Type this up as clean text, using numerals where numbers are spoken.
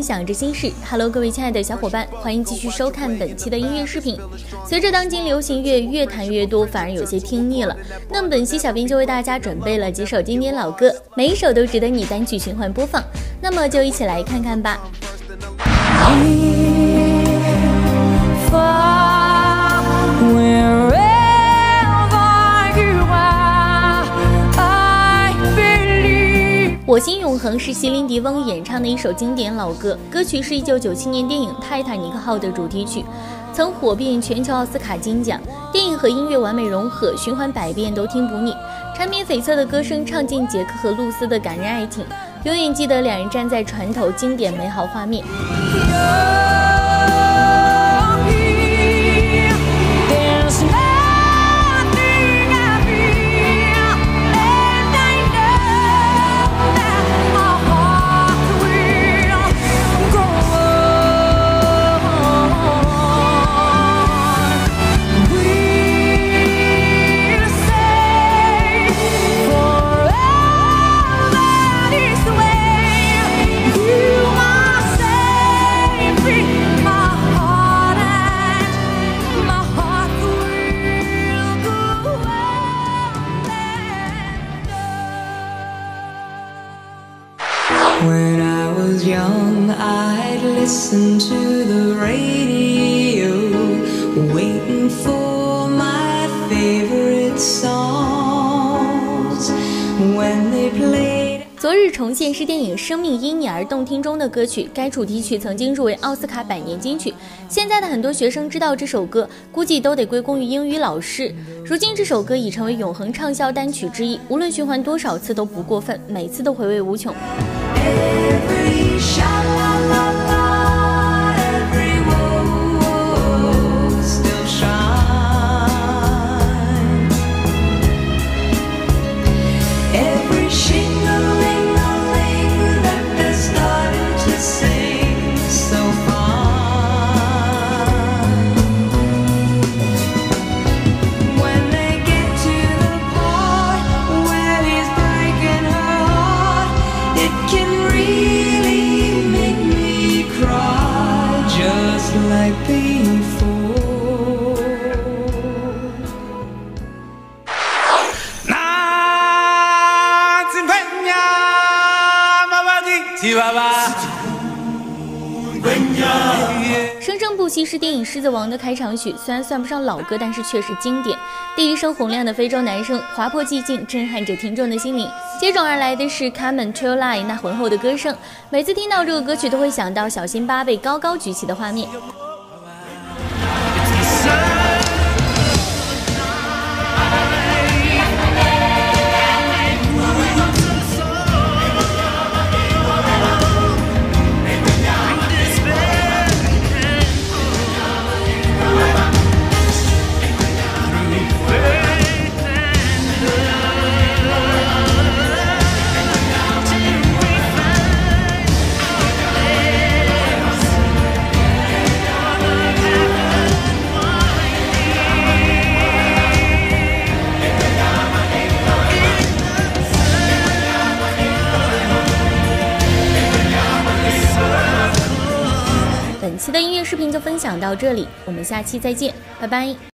享着心事。Hello， 各位亲爱的小伙伴，欢迎继续收看本期的音乐视频。随着当今流行乐越弹越多，反而有些听腻了。那么本期小编就为大家准备了几首经典老歌，每一首都值得你单曲循环播放。那么就一起来看看吧。我心永恒是席琳迪翁演唱的一首经典老歌，歌曲是1997年电影《泰坦尼克号》的主题曲，曾火遍全球奥斯卡金奖。电影和音乐完美融合，循环100遍都听不腻。缠绵悱恻的歌声唱进杰克和露丝的感人爱情，永远记得两人站在船头经典美好画面。 When I was young, I'd listen to the radio, waiting for my favorite songs. When they played. 昨日重现是电影《生命因你而动听》中的歌曲，该主题曲曾经入围奥斯卡100年金曲。现在的很多学生知道这首歌，估计都得归功于英语老师。如今这首歌已成为永恒畅销单曲之一，无论循环多少次都不过分，每次都回味无穷。 Every sha-la-la-la, every woe still shine. Every shing-a-ling-a-ling that they started to sing so fine. When they get to the part where he's breaking her heart, it can really make me cry just like before. 生生不息是电影《狮子王》的开场曲，虽然算不上老歌，但是却是经典。第一声洪亮的非洲男声划破寂静，震撼着听众的心灵。接踵而来的是 Come and Chill Line 那浑厚的歌声，每次听到这个歌曲都会想到小辛巴被高高举起的画面。本期的音乐视频就分享到这里，我们下期再见，拜拜。